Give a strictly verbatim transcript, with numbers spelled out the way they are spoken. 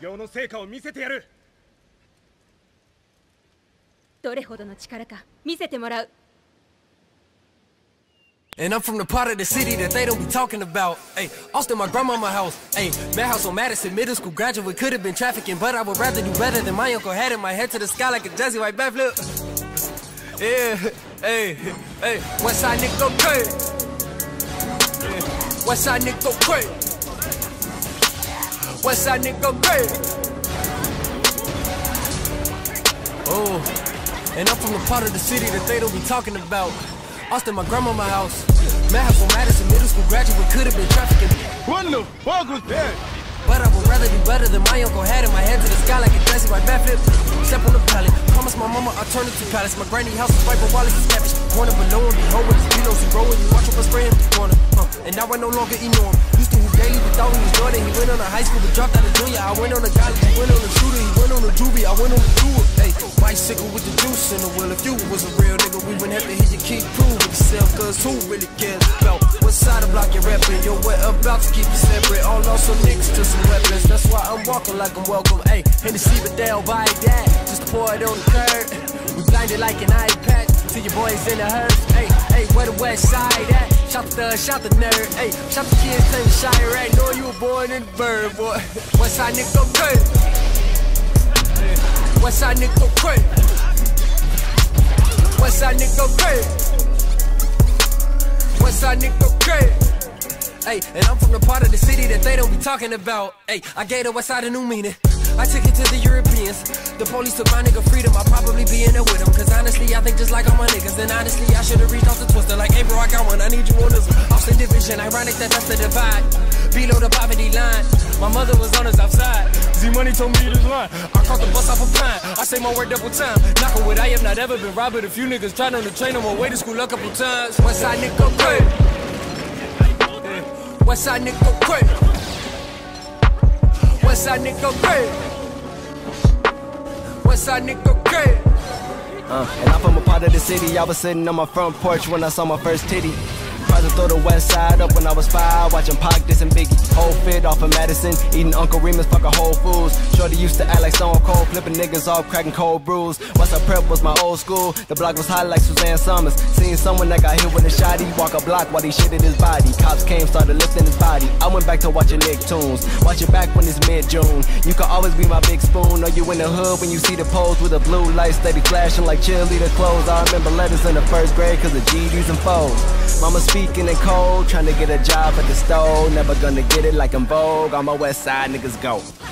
業の成果を見せてやる。 どれほどの力か見せてもらう。 And I'm from the part of the city that they don't be talking about. Hey, Austin, my grandmama house. Hey, Madhouse on Madison, middle school graduate, could have been trafficking, but I would rather do better than my uncle had in my head to the sky like a Jazzy White backflip. Yeah, hey, hey, Westside nigga go crazy. Yeah. Westside nigga go crazy. Westside nigga go crazy. Oh, and I'm from the part of the city that they don't be talking about. Austin, my grandmama house. Madhouse on Madison, middle school graduate, could have been trafficking. What the fuck was that? But I would rather do better than my uncle had in my head to the sky like a Jazzy White backflip. Step on the pallet, promise my mama I'll turn it to palace. My granny house is right where Wallace is cabbage. Corner below him, be home with his kilos. He roll when you watch him spray him. Corner, uh, and now I no longer ignore him. Used to hoop daily, but thought he was Jordan. He went on to high school, but dropped out of junior. I went on to college, he went on to shooter. He went on to juvie, I went on to tour. Hey, bicycle with the juice in the wheel. If you was a real nigga, we wouldn't have to hit your key prove with yourself. Cause who really cares about what side of block you're reppin'? Yo, we're about to keep you separate. All on some niggas to some weapons. That's why I'm walking like I'm welcome. Hey, Hennessy, but they don't buy that. Just pour it on the curb. We blinded like an iPad. See your boys in the hearse. Hey, hey, where the west side at? Shout the thug, shout the nerd. Hey, shout the kids, tell me shy right. Know you were born in the bird, boy. West side nigga go crazy. West side nigga go crazy. West side nigga go crazy. West side nigga go crazy. Hey, and I'm from the part of the city that they don't be talking about. Hey, I gave the west side a new meaning. I took it to the Europeans. The police took my nigga freedom. I'll probably be in there with them. Cause honestly, I think just like all my niggas. And honestly, I should've reached off the twister. Like, hey bro, I got one, I need you on this one. Austin division, ironic that that's the divide. Below the poverty line. My mother was on us outside. Z-Money told me this line. I caught the bus off a pine. I say my word double time. Knock on wood, I have not ever been robbed. But a few niggas tried on the train on my way to school a couple times. Westside nigga go crazy. Westside nigga go crazy. Westside nigga go crazy. Westside nigga go crazy. Uh, and I'm from a part of the city. I was sitting on my front porch when I saw my first titty. Tried to throw the west side up when I was five, watching Pac diss and Biggie. Whole fit off of Madison, eating Uncle Remus, fucking Whole Foods. Shorty used to act like Stone Cold, flipping niggas off, cracking cold brews. Once I prep was my old school, the block was hot like Suzanne Summers. Seeing someone that got hit with a shot, he walk a block while he shitted his body. Cops came, started lifting his body. I went back to watching Nicktoons. Watch it back when it's mid-June. You can always be my big spoon, or you in the hood when you see the pose with the blue lights steady flashing like cheerleader clothes. I remember letters in the first grade cause of G Ds and foes. Mama speaking in code, trying to get a job at the store. Never gonna get it like I'm Vogue. All my west side niggas go.